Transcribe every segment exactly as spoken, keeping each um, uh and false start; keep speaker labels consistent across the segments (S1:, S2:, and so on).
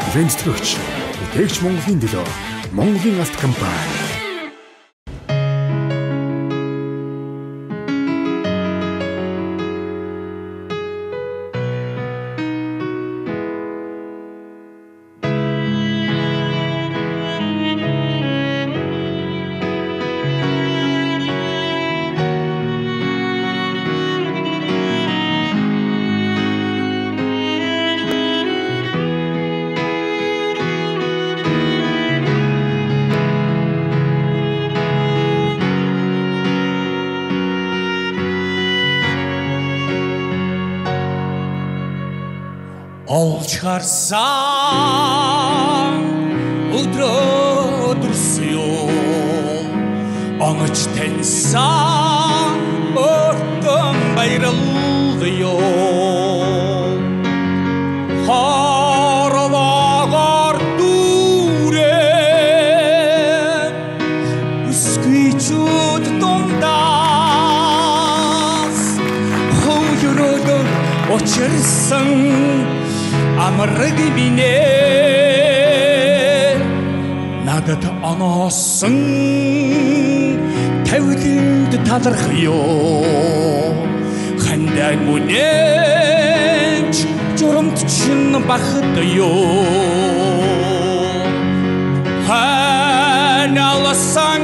S1: ивент төлөвч, бүтээгч Монголын төлөө Монголын алт компани.
S2: Olçarsan ödrödürsüyor, Onuç tensan örtüm bayrılıyor. Haravagar durem, üsküçüt dondas, Huyurudur oçırsın Амрыг мине надад оносон тавилд талархё хандаг мүнэж журамт чин бахтё ханалсан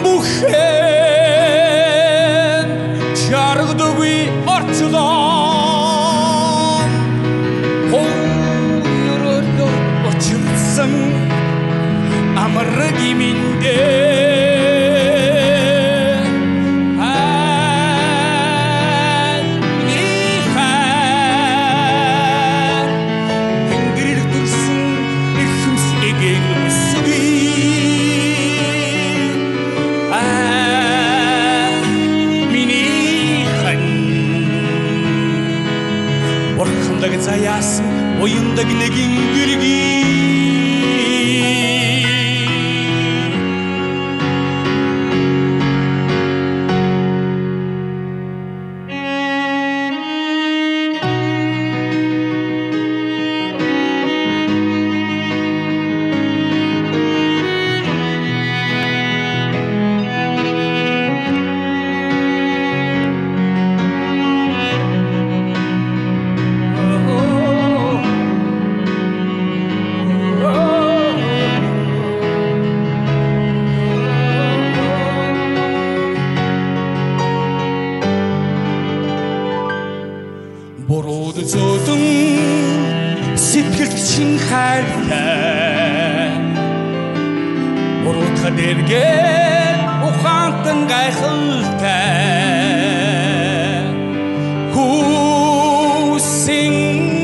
S2: бүхэн чаргдгүй орчлоо Amrыг миндэ хан нихэр тэнгэрэл дүрсэн эрхэмсэгийн үсгүй а миний хан Бурхандаг заяасан уяндаг нэгэн гэргий Борууд зөтөн сэтгэлд чин хайртай Борууд хадэргээ ухаантан гайхалтай Хүсин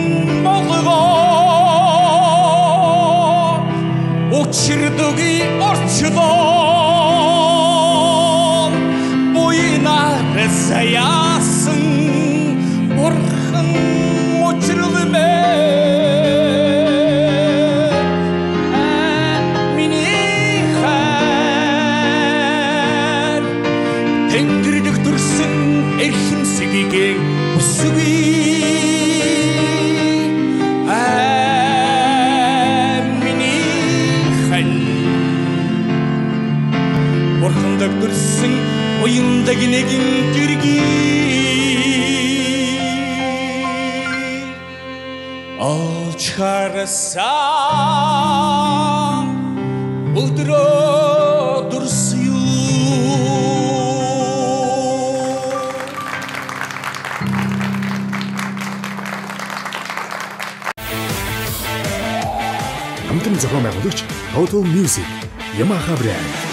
S2: болгоо учирдуги орчлоо буйнаар заяасан Бурхан учралмэ миний хайр тэнгэрдэг дүрсэн эрхэмсэгийн үсгүй а миний хайр Бурхандаг дүрсэн уяндаг нэгэн гэргий Olçarsan ödrödürsüyor
S1: Хамтран зохион байгуулагч Total Music, Yamaha Brand